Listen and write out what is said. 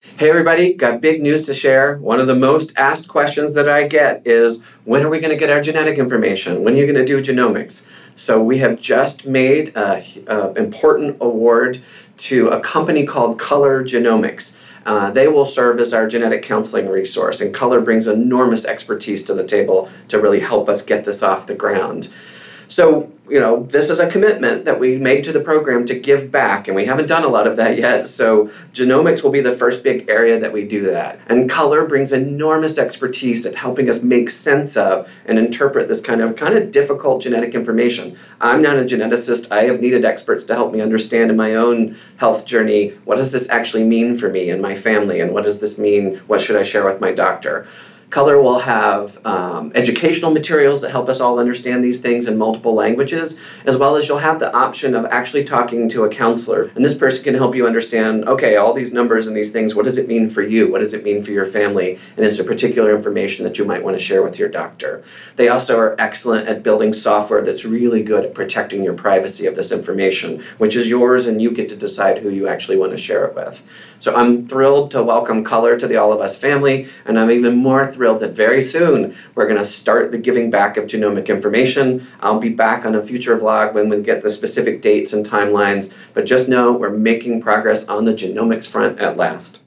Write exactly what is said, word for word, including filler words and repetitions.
Hey everybody, got big news to share. One of the most asked questions that I get is, when are we going to get our genetic information? When are you going to do genomics? So we have just made an important award to a company called Color Genomics. Uh, they will serve as our genetic counseling resource, and Color brings enormous expertise to the table to really help us get this off the ground. So, you know, this is a commitment that we made to the program to give back, and we haven't done a lot of that yet, so genomics will be the first big area that we do that. And Color brings enormous expertise at helping us make sense of and interpret this kind of kind of difficult genetic information. I'm not a geneticist. I have needed experts to help me understand in my own health journey, what does this actually mean for me and my family, and what does this mean, what should I share with my doctor? Color will have um, educational materials that help us all understand these things in multiple languages, as well as you'll have the option of actually talking to a counselor. And this person can help you understand, okay, all these numbers and these things, what does it mean for you? What does it mean for your family? And is there particular information that you might want to share with your doctor? They also are excellent at building software that's really good at protecting your privacy of this information, which is yours, and you get to decide who you actually want to share it with. So I'm thrilled to welcome Color to the All of Us family, and I'm even more thrilled that very soon we're going to start the giving back of genomic information. I'll be back on a future vlog when we get the specific dates and timelines, but just know we're making progress on the genomics front at last.